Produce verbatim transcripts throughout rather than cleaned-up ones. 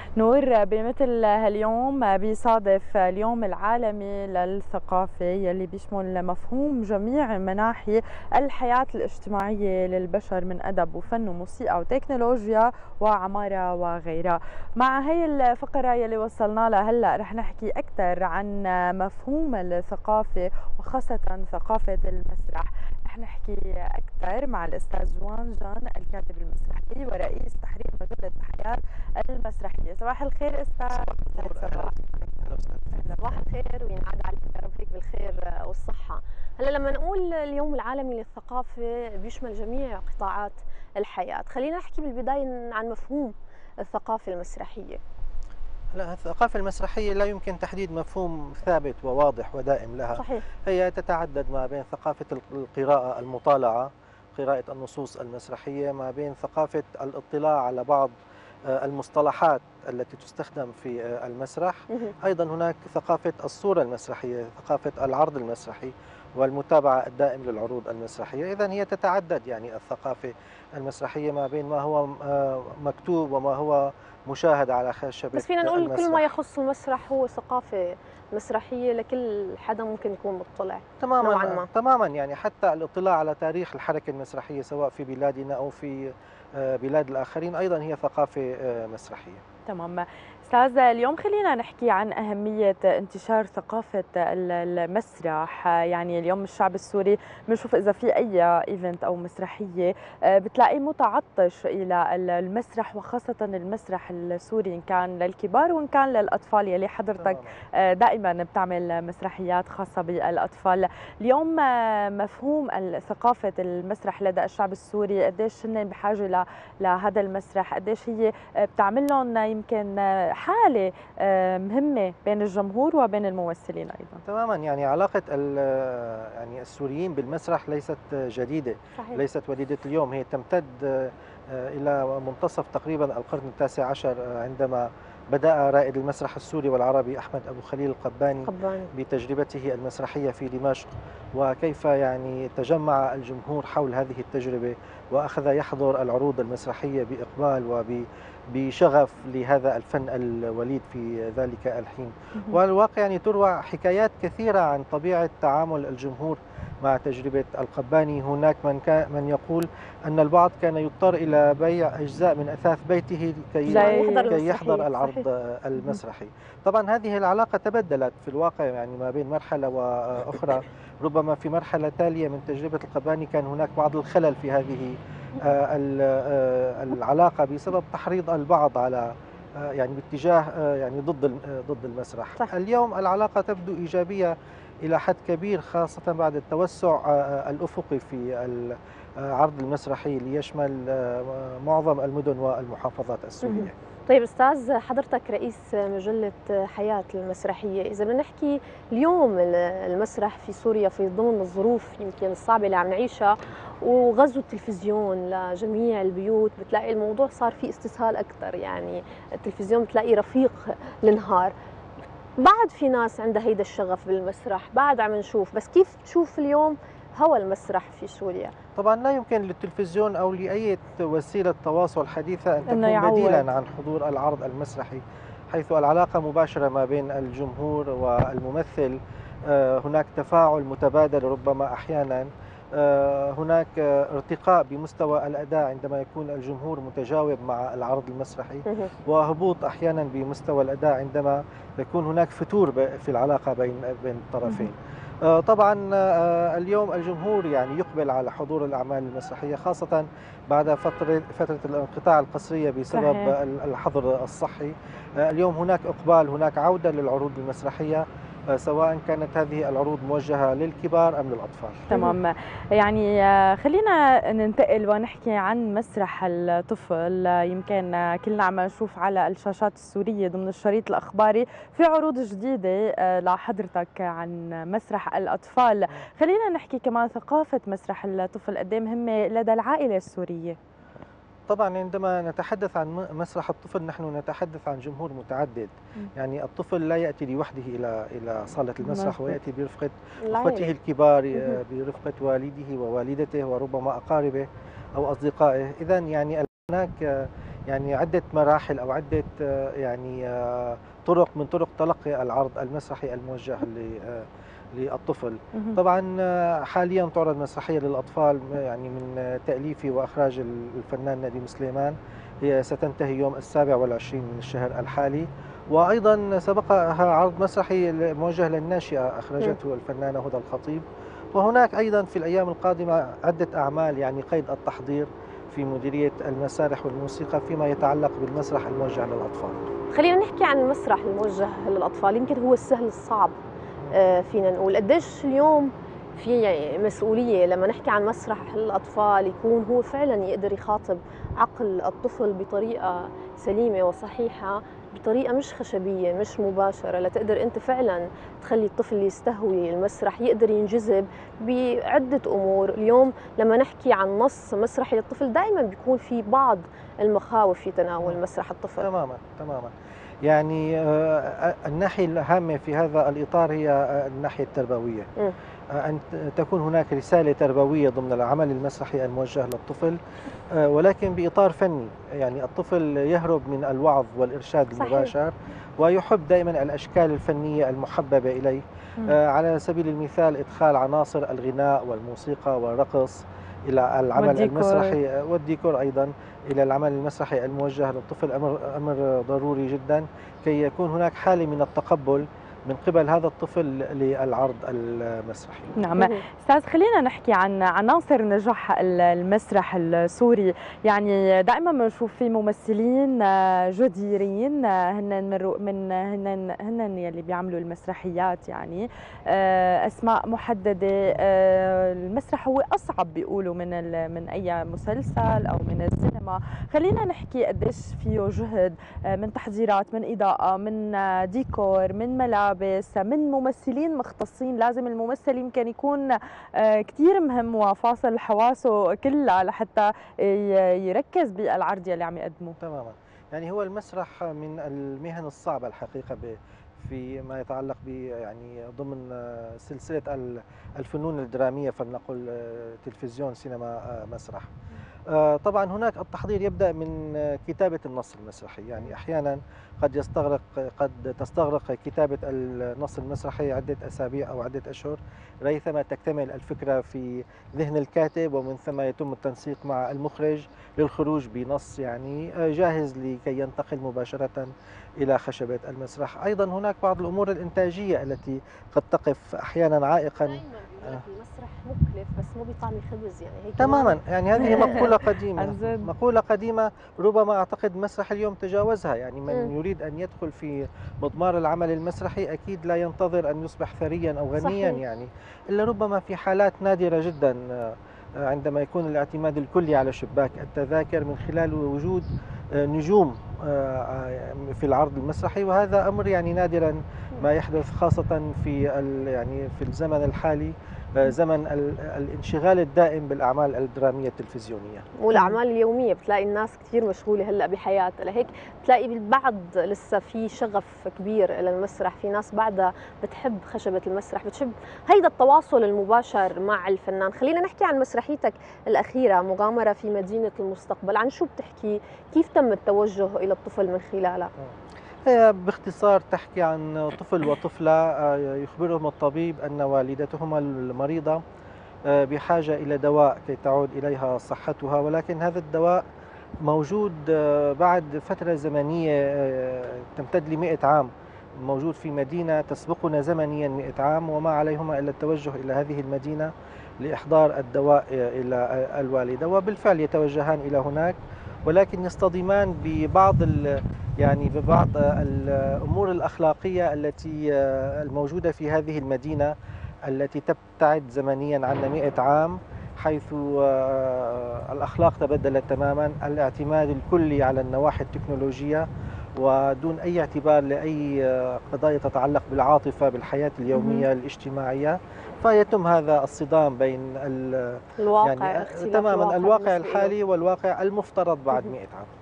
نور، بمثل هاليوم بيصادف اليوم العالمي للثقافة يلي بيشمل مفهوم جميع مناحي الحياة الاجتماعية للبشر من أدب وفن وموسيقى وتكنولوجيا وعمارة وغيرها. مع هي الفقرة يلي وصلنا لها هلأ رح نحكي أكثر عن مفهوم الثقافة وخاصة ثقافة المسرح. رح نحكي أكثر مع الأستاذ جوان جان، الكاتب المسرحي ورئيس تحرير مجلة حياة المسرحية. صباح الخير أستاذ. صباح صباح الخير وينعاد عليك يا رب هيك بالخير والصحة. هلا لما نقول اليوم العالمي للثقافة بيشمل جميع قطاعات الحياة، خلينا نحكي بالبداية عن مفهوم الثقافة المسرحية. لا، الثقافة المسرحية لا يمكن تحديد مفهوم ثابت وواضح ودائم لها. صحيح. هي تتعدد ما بين ثقافة القراءة المطالعة، قراءة النصوص المسرحية، ما بين ثقافة الاطلاع على بعض المصطلحات التي تستخدم في المسرح. أيضا هناك ثقافة الصورة المسرحية، ثقافة العرض المسرحي والمتابعة الدائم للعروض المسرحية. إذن هي تتعدد يعني الثقافة المسرحية ما بين ما هو مكتوب وما هو مشاهد على خشبة بس فينا نقول المسرح. كل ما يخص المسرح هو ثقافة مسرحية لكل حدا ممكن يكون مطلع تماما نوعا ما. تماما يعني حتى الاطلاع على تاريخ الحركة المسرحية سواء في بلادنا أو في بلاد الآخرين أيضا هي ثقافة مسرحية. تمام. أستاذ، اليوم خلينا نحكي عن أهمية انتشار ثقافة المسرح. يعني اليوم الشعب السوري بنشوف إذا في أي إيفنت أو مسرحية بتلاقيه متعطش إلى المسرح، وخاصة المسرح السوري إن كان للكبار وإن كان للأطفال، يلي حضرتك دائما بتعمل مسرحيات خاصة بالأطفال. اليوم مفهوم ثقافة المسرح لدى الشعب السوري قديش هن بحاجة لهذا المسرح، قديش هي بتعمل لهم يمكن حالة مهمة بين الجمهور وبين الممثلين أيضا. تماما يعني علاقة يعني السوريين بالمسرح ليست جديدة. صحيح. ليست وليدة اليوم، هي تمتد إلى منتصف تقريبا القرن التاسع عشر عندما بدأ رائد المسرح السوري والعربي أحمد أبو خليل القباني قباني. بتجربته المسرحية في دمشق، وكيف يعني تجمع الجمهور حول هذه التجربة وأخذ يحضر العروض المسرحية بإقبال وبشغف لهذا الفن الوليد في ذلك الحين. والواقع يعني تروى حكايات كثيرة عن طبيعة تعامل الجمهور مع تجربة القباني. هناك من كان من يقول أن البعض كان يضطر إلى بيع أجزاء من أثاث بيته كي يحضر, كي يحضر العرض صحيح. المسرحي. طبعا هذه العلاقة تبدلت في الواقع يعني ما بين مرحلة وأخرى. ربما في مرحلة تالية من تجربة القباني كان هناك بعض الخلل في هذه العلاقة بسبب تحريض البعض على يعني باتجاه يعني ضد ضد المسرح. صح. اليوم العلاقة تبدو إيجابية إلى حد كبير، خاصة بعد التوسع الأفقي في العرض المسرحي ليشمل معظم المدن والمحافظات السورية. طيب أستاذ، حضرتك رئيس مجلة حياة المسرحية، إذا بدنا نحكي اليوم المسرح في سوريا في ضمن الظروف يمكن الصعبة اللي عم نعيشها وغزو التلفزيون لجميع البيوت، بتلاقي الموضوع صار فيه استسهال أكثر، يعني التلفزيون بتلاقي رفيق النهار. بعد في ناس عندها هيدا الشغف بالمسرح، بعد عم نشوف، بس كيف تشوف اليوم هو المسرح في سوريا؟ طبعا لا يمكن للتلفزيون أو لأي وسيلة تواصل حديثة أن تكون بديلا عن حضور العرض المسرحي، حيث العلاقة مباشرة ما بين الجمهور والممثل. هناك تفاعل متبادل، ربما أحيانا هناك ارتقاء بمستوى الأداء عندما يكون الجمهور متجاوب مع العرض المسرحي، وهبوط أحيانا بمستوى الأداء عندما يكون هناك فتور في العلاقة بين بين الطرفين. طبعا اليوم الجمهور يعني يقبل على حضور الأعمال المسرحية، خاصة بعد فترة فترة الانقطاع القسرية بسبب صحيح. الحظر الصحي. اليوم هناك إقبال، هناك عودة للعروض المسرحية، سواء كانت هذه العروض موجهة للكبار أم للأطفال. تمام. يعني خلينا ننتقل ونحكي عن مسرح الطفل. يمكن كلنا عم نشوف على الشاشات السورية ضمن الشريط الأخباري في عروض جديدة لحضرتك عن مسرح الأطفال. خلينا نحكي كمان ثقافة مسرح الطفل قد ايه مهمة لدى العائلة السورية. طبعا عندما نتحدث عن مسرح الطفل نحن نتحدث عن جمهور متعدد. يعني الطفل لا يأتي لوحده إلى إلى صالة المسرح، ويأتي برفقة أخوته الكبار، برفقة والده ووالدته وربما أقاربه أو أصدقائه. إذن يعني هناك يعني عدة مراحل أو عدة يعني طرق من طرق تلقي العرض المسرحي الموجه للطفل. طبعا حاليا تعرض مسرحية للأطفال يعني من تأليف وإخراج الفنان نديم سليمان، هي ستنتهي يوم السابع والعشرين من الشهر الحالي. وأيضا سبقها عرض مسرحي موجه للناشئة أخرجته الفنانة هدى الخطيب. وهناك أيضا في الأيام القادمة عدة أعمال يعني قيد التحضير في مديرية المسارح والموسيقى فيما يتعلق بالمسرح الموجه للأطفال. خلينا نحكي عن المسرح الموجه للأطفال، يمكن هو السهل الصعب فينا نقول. قديش اليوم في مسؤولية لما نحكي عن مسرح الأطفال يكون هو فعلا يقدر يخاطب عقل الطفل بطريقة سليمة وصحيحة، بطريقة مش خشبية مش مباشرة، لتقدر أنت فعلا تخلي الطفل يستهوي المسرح، يقدر ينجذب بعدة أمور. اليوم لما نحكي عن نص مسرحي للطفل دائما بيكون في بعض المخاوف في تناول مسرح الطفل. تماما تماما. يعني الناحية الهامة في هذا الإطار هي الناحية التربوية، م. أن تكون هناك رسالة تربوية ضمن العمل المسرحي الموجه للطفل، ولكن بإطار فني. يعني الطفل يهرب من الوعظ والإرشاد صحيح. المباشر، ويحب دائما الأشكال الفنية المحببة إليه. م. على سبيل المثال إدخال عناصر الغناء والموسيقى والرقص إلى العمل والديكور. المسرحي والديكور أيضا إلى العمل المسرحي الموجه للطفل أمر أمر ضروري جدا كي يكون هناك حالة من التقبل من قبل هذا الطفل للعرض المسرحي. نعم. أستاذ، خلينا نحكي عن عناصر نجاح المسرح السوري. يعني دائما بنشوف في ممثلين جديرين هن من هن هن يلي بيعملوا المسرحيات، يعني اسماء محدده. المسرح هو اصعب بيقولوا من من اي مسلسل او من السينما. خلينا نحكي قديش فيه جهد من تحضيرات، من اضاءه، من ديكور، من ملابس، من ممثلين مختصين. لازم الممثل يمكن يكون كثير مهم وفاصل حواسه كلها لحتى يركز بالعرض اللي عم يقدمه. تماما. يعني هو المسرح من المهن الصعبة الحقيقة فيما يتعلق ب يعني ضمن سلسلة الفنون الدرامية، فلنقل تلفزيون، سينما، مسرح. طبعا هناك التحضير يبدأ من كتابة النص المسرحي. يعني أحيانا قد يستغرق قد تستغرق كتابة النص المسرحي عدة أسابيع أو عدة أشهر ريثما تكتمل الفكرة في ذهن الكاتب، ومن ثم يتم التنسيق مع المخرج للخروج بنص يعني جاهز لكي ينتقل مباشرة إلى خشبة المسرح. أيضا هناك بعض الأمور الإنتاجية التي قد تقف أحيانا عائقا. المسرح مكلف بس مو بطعم الخبز، يعني هيك تماما. يعني هذه مقولة قديمة مقولة قديمة ربما أعتقد مسرح اليوم تجاوزها. يعني من يريد أن يدخل في مضمار العمل المسرحي أكيد لا ينتظر أن يصبح ثريا أو غنيا، صحيح. يعني إلا ربما في حالات نادرة جدا عندما يكون الاعتماد الكلي على شباك التذاكر من خلال وجود نجوم في العرض المسرحي، وهذا أمر يعني نادرا ما يحدث، خاصة في يعني في الزمن الحالي، زمن الانشغال الدائم بالأعمال الدرامية التلفزيونية والأعمال اليومية. بتلاقي الناس كثير مشغولة هلأ بحياتها، لهيك بتلاقي بالبعض لسه في شغف كبير للمسرح. في ناس بعدها بتحب خشبة المسرح، بتحب هيدا التواصل المباشر مع الفنان. خلينا نحكي عن مسرحيتك الأخيرة مغامرة في مدينة المستقبل. عن شو بتحكي؟ كيف تم التوجه إلى الطفل من خلالها؟ هي باختصار تحكي عن طفل وطفلة يخبرهم الطبيب أن والدتهما المريضة بحاجة إلى دواء كي تعود إليها صحتها، ولكن هذا الدواء موجود بعد فترة زمنية تمتد لمئة عام، موجود في مدينة تسبقنا زمنيا مئة عام، وما عليهما إلا التوجه إلى هذه المدينة لإحضار الدواء إلى الوالدة. وبالفعل يتوجهان إلى هناك، ولكن يصطدمان ببعض يعني ببعض الأمور الأخلاقية التي الموجودة في هذه المدينة التي تبتعد زمنيا عنا مئة عام، حيث الأخلاق تبدلت تماما، الاعتماد الكلي على النواحي التكنولوجية ودون أي اعتبار لأي قضايا تتعلق بالعاطفة بالحياة اليومية الاجتماعية. فيتم هذا الصدام بين الواقع يعني تماما الواقع الحالي والواقع المفترض بعد مئة عام.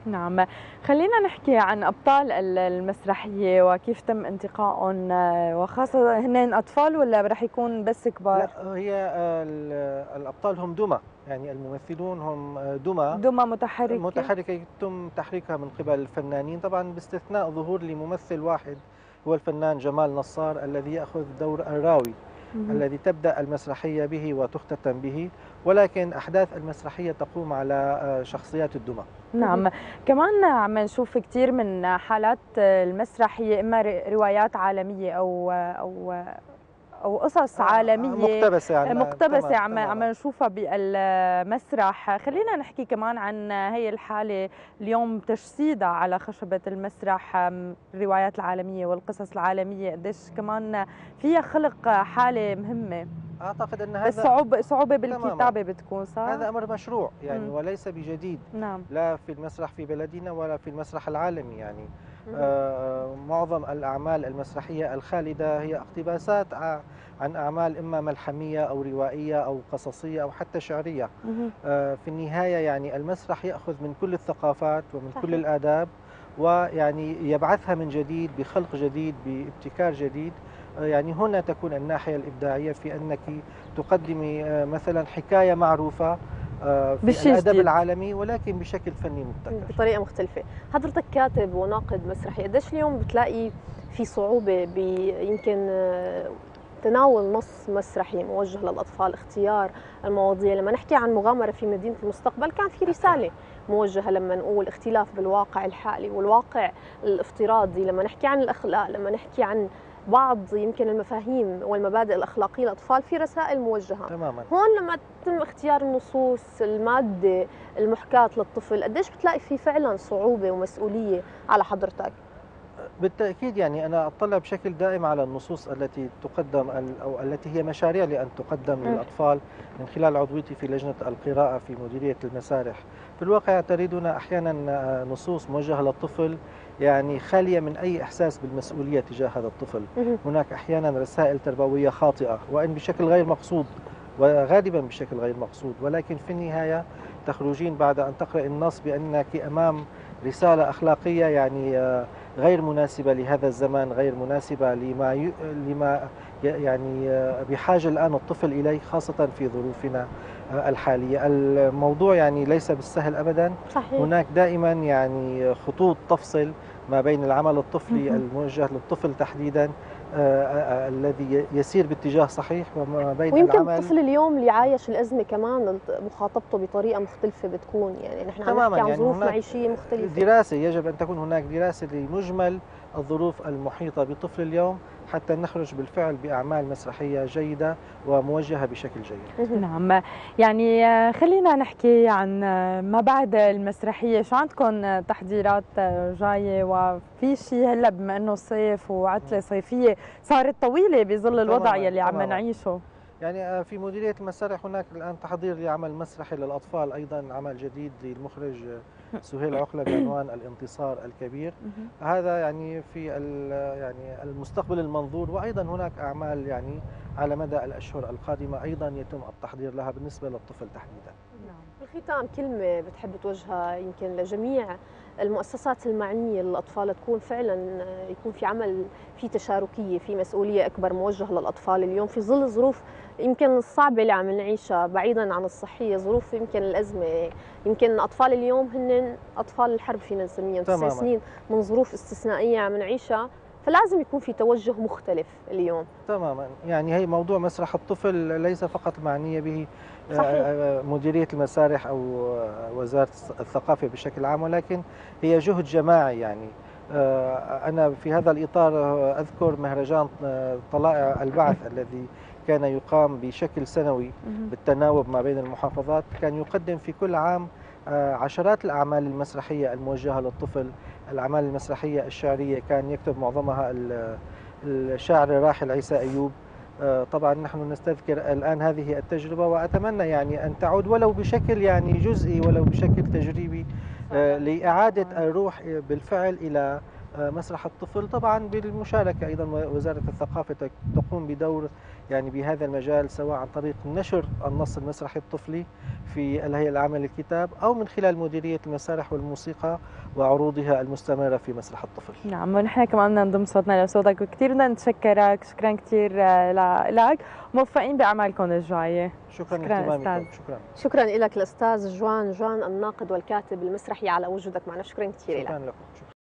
نعم، خلينا نحكي عن أبطال المسرحية وكيف تم انتقائهم، وخاصة هن أطفال ولا رح يكون بس كبار؟ لا، هي الأبطال هم دمى، يعني الممثلون هم دمى دمى متحركة متحركة يتم تحريكها من قبل الفنانين، طبعا باستثناء ظهور لممثل واحد هو الفنان جمال نصار الذي يأخذ دور الراوي الذي تبدأ المسرحية به وتختتم به، ولكن أحداث المسرحية تقوم على شخصيات الدمى. نعم، كمان عم نشوف كثير من حالات المسرحية إما روايات عالمية أو أو أو قصص عالمية مقتبسة يعني مقتبسة عم عم نشوفها بالمسرح. خلينا نحكي كمان عن هي الحالة اليوم، تجسيدها على خشبة المسرح، الروايات العالمية والقصص العالمية، قديش كمان فيها خلق حالة مهمة. أعتقد أن هذا صعوبة صعوبة بالكتابة بتكون، صح؟ هذا أمر مشروع يعني م. وليس بجديد. نعم. لا في المسرح في بلدنا ولا في المسرح العالمي يعني. آه معظم الأعمال المسرحية الخالدة هي اقتباسات عن أعمال إما ملحمية أو روائية أو قصصية أو حتى شعرية. آه في النهاية يعني المسرح يأخذ من كل الثقافات ومن صحيح. كل الآداب، ويعني يبعثها من جديد بخلق جديد بابتكار جديد. يعني هنا تكون الناحية الإبداعية في أنك تقدمي مثلا حكاية معروفة في الأدب العالمي ولكن بشكل فني مبتكر بطريقة مختلفة. حضرتك كاتب وناقد مسرحي، قديش اليوم بتلاقي في صعوبة بيمكن تناول نص مسرحي موجه للأطفال، اختيار المواضيع؟ لما نحكي عن مغامرة في مدينة المستقبل كان في رسالة موجهة، لما نقول اختلاف بالواقع الحالي والواقع الافتراضي، لما نحكي عن الأخلاق، لما نحكي عن بعض يمكن المفاهيم والمبادئ الأخلاقية للأطفال، في رسائل موجهة تماما. هون لما تم اختيار النصوص، المادة المحكاة للطفل، قديش بتلاقي في فعلا صعوبة ومسؤولية على حضرتك؟ بالتأكيد يعني أنا أطلع بشكل دائم على النصوص التي تقدم أو التي هي مشاريع لأن تقدم م. للأطفال من خلال عضويتي في لجنة القراءة في مديرية المسارح. في الواقع تريدون أحيانا نصوص موجهة للطفل يعني خالية من أي إحساس بالمسؤولية تجاه هذا الطفل. هناك أحيانا رسائل تربوية خاطئة وإن بشكل غير مقصود وغالبا بشكل غير مقصود، ولكن في النهاية تخرجين بعد أن تقرأ النص بأنك أمام رسالة أخلاقية يعني غير مناسبة لهذا الزمان، غير مناسبة لما ي... لما يعني بحاجة الآن الطفل إليه خاصة في ظروفنا الحالية. الموضوع يعني ليس بالسهل أبدا. صحيح. هناك دائما يعني خطوط تفصل ما بين العمل الطفلي الموجه للطفل تحديدا الذي يسير باتجاه صحيح وما بين ويمكن العمل. الطفل اليوم اللي عايش الأزمة كمان مخاطبته بطريقة مختلفة بتكون، يعني نحن عم نحكي عن ظروف يعني معيشية مختلفة. دراسة يجب أن تكون هناك دراسة لمجمل الظروف المحيطة بطفل اليوم حتى نخرج بالفعل بأعمال مسرحية جيدة وموجهة بشكل جيد. نعم، يعني خلينا نحكي عن ما بعد المسرحية، شو عندكم تحضيرات جاية؟ وفي شيء هلا بما انه صيف وعطلة صيفية صارت طويلة بظل الوضع يلي عم نعيشه، يعني في مديرية المسارح هناك الآن تحضير لعمل مسرحي للأطفال، أيضا عمل جديد للمخرج سهيل عقلة بعنوان الانتصار الكبير. هذا يعني في يعني المستقبل المنظور، وأيضا هناك أعمال يعني على مدى الأشهر القادمة أيضا يتم التحضير لها بالنسبة للطفل تحديدا. بالختام كلمة بتحب توجهها يمكن لجميع المؤسسات المعنية للأطفال، تكون فعلا يكون في عمل في تشاركية، في مسؤولية أكبر موجهة للأطفال اليوم في ظل الظروف يمكن الصعبة اللي عم نعيشها بعيدا عن الصحية، ظروف يمكن الأزمة. يمكن أطفال اليوم هن أطفال الحرب في نسميهم، تسع سنين من ظروف استثنائية عم نعيشها، فلازم يكون في توجه مختلف اليوم. تماما، يعني هي موضوع مسرح الطفل ليس فقط معنية به صحيح. مديرية المسارح أو وزارة الثقافة بشكل عام، ولكن هي جهد جماعي. يعني أنا في هذا الإطار أذكر مهرجان طلائع البعث الذي كان يقام بشكل سنوي بالتناوب ما بين المحافظات، كان يقدم في كل عام عشرات الأعمال المسرحية الموجهة للطفل. الأعمال المسرحية الشعرية كان يكتب معظمها الشاعر الراحل عيسى أيوب. طبعا نحن نستذكر الآن هذه التجربة، وأتمنى يعني أن تعود ولو بشكل يعني جزئي ولو بشكل تجريبي لإعادة الروح بالفعل إلى مسرح الطفل، طبعا بالمشاركة أيضا وزارة الثقافة تقوم بدور يعني بهذا المجال، سواء عن طريق نشر النص المسرحي الطفلي في الهيئة العامة للكتاب أو من خلال مديرية المسارح والموسيقى وعروضها المستمرة في مسرح الطفل. نعم، ونحن كمان بدنا نضم صوتنا لصوتك، وكثير بدنا نتشكرك، شكرا كثير لك، موفقين بأعمالكم الجاية. شكرا لاهتمامكم. شكرا شكرا لك الأستاذ جوان جوان الناقد والكاتب المسرحي على وجودك معنا، شكرا كثير لك. شكرا لكم.